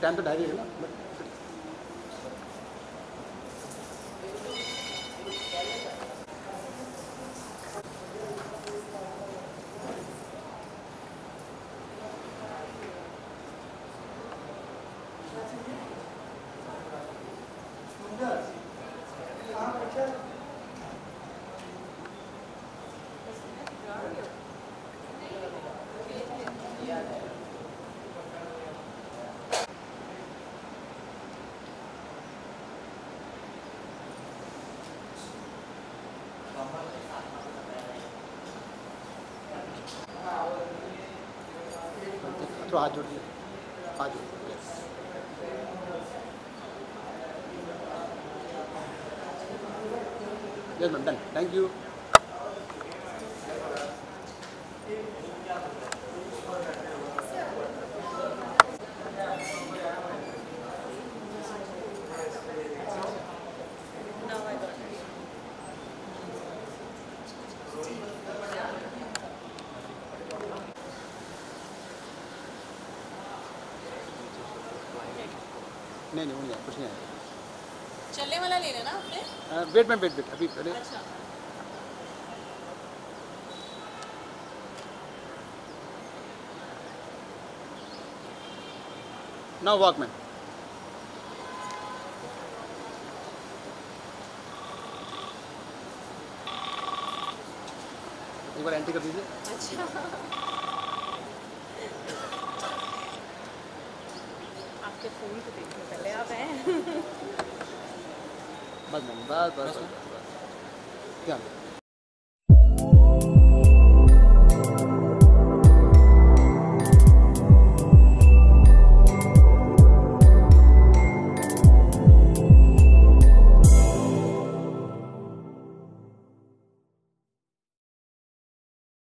Time तो diary है ना। तो हाथ जोड़िए, हाथ जोड़िए। Yes ma'am, done, thank you. नहीं नहीं, वो नहीं है, कुछ नहीं है। चलने वाला ले लेना आपने। वेट मैम, वेट वेट, अभी पहले। अच्छा। Now walk ma'am. एक बार एंट्री कर दीजिए। अच्छा, आपके फ़ोन को देखने पहले आप हैं। बस मैम, बस बस बस, ध्यान।